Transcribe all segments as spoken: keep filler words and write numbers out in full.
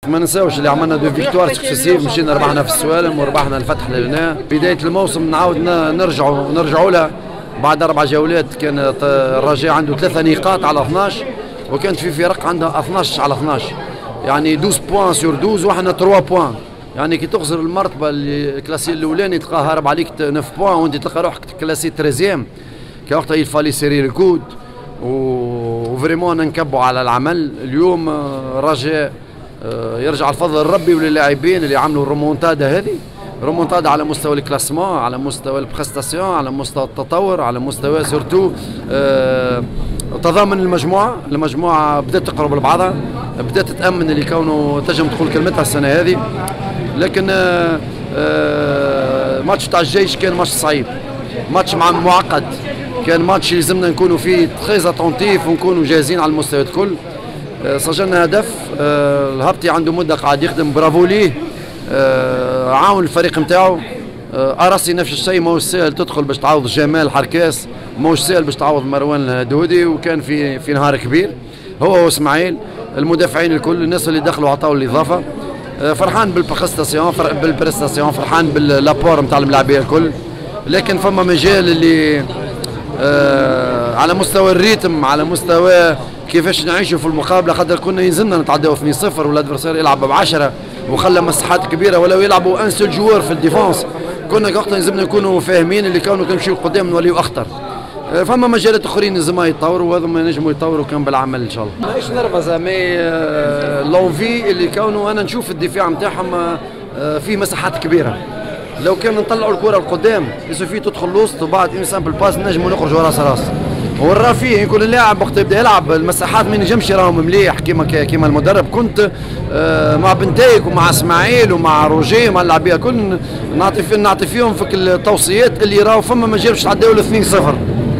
ما ننساوش اللي عملنا دو فيكتوار سكسيسيف، مشينا ربحنا في السوالم وربحنا الفتح لهنا. بدايه الموسم نعاود نرجعوا نرجعوا لها بعد اربع جولات. كان الرجاء عنده ثلاثه نقاط على اثناش، وكانت في فرق عندها اثناش على اثناش، يعني اثنا عشر بوان سور اثنا عشر وحنا ثلاثة بوان. يعني كي تخسر المرتبه الكلاسي الاولاني تلقاه هرب عليك تسعة بوان وانت تلقى روحك كلاسي ثلاثة، كي وقتها يفالي سيري ركود وفريمون نكبوا على العمل. اليوم الرجاء يرجع الفضل لربي وللاعبين اللي عملوا الرومونتادا هذه، رومونتادا على مستوى الكلاسمون، على مستوى البريستاسيون، على مستوى التطور، على مستوى سورتو آه تضامن المجموعه. المجموعه بدات تقرب لبعضها، بدات تتامن اللي كونه تنجم تقول كلمتها السنه هذه. لكن آه آه ماتش تاع الجيش كان ماتش صعيب، ماتش مع معقد، كان ماتش يلزمنا نكونوا فيه تريز اتونتيف ونكونوا جاهزين على المستويات الكل. آه سجلنا هدف. آه الهبطي عنده مده قاعد يخدم، برافو ليه. آه عاون الفريق نتاعو. آه اراسي نفس الشيء، ماهوش سهل تدخل باش تعوض جمال حركاس، ماهوش سهل باش تعوض مروان دودي، وكان في في نهار كبير هو واسماعيل. المدافعين الكل، الناس اللي دخلوا عطاو الاضافه. آه فرحان بالبريستاسيون بالبريستاسيون فرحان باللابور نتاع الملاعبيه الكل. لكن فما مجال اللي آه على مستوى الريتم، على مستوى كيفاش نعيشوا في المقابله، خاطر كنا ينزلنا نتعداو اثنين صفر والادفرسير يلعب بعشرة وخلى مساحات كبيره، ولو يلعبوا ان سول جوار في الديفونس كنا وقتها لازمنا نكونوا فاهمين اللي كانوا كنمشيو قدام نوليو اخطر. فما مجالات اخرين لازم يتطوروا وهذوما ينجموا يتطوروا كان بالعمل ان شاء الله. ماهيش نرفزه، مي لونفي اللي كانوا انا نشوف الدفاع نتاعهم فيه مساحات كبيره. لو كان نطلعوا الكره لقدام يسوفي تدخل الوسط وبعد اون سامبل باس نجموا نخرجوا راس راس. ورا فيه يكون اللاعب وقت يبدا يلعب المساحات ما ينجمش يراهم مليح كيما كيما المدرب. كنت مع بنتايك ومع اسماعيل ومع روجيه ومع اللاعبيه الكل نعطي في نعطي فيهم في التوصيات اللي راهو فما ما جابش تعداو ل اثنين صفر،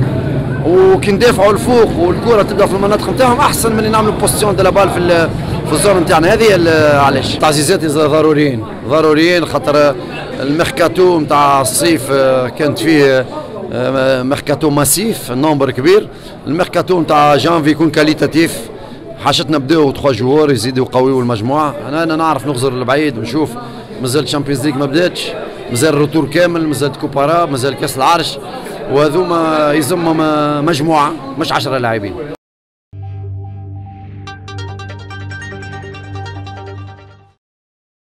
وكي ندافعوا الفوق والكره تبدا في المناطق نتاعهم احسن من اللي نعملوا بوزيسيون دو لابال في في الزون نتاعنا هذه. علاش تعزيزات ضروريين ضروريين خاطر الميركاتو نتاع الصيف كانت فيه ميركاتو ماسيف، النومبر كبير. الميركاتو نتاع جانفي يكون كاليتاتيف، حاجتنا بداو ثلاثة جوار يزيدوا يقويوا المجموعه. انا انا نعرف نغزر البعيد ونشوف مازال الشامبيونز ليغ ما بداتش، مازال الروتور كامل، مازال كوبارا، مازال كاس العرش، وهذوما يزمهم مجموعه مش عشرة لاعبين.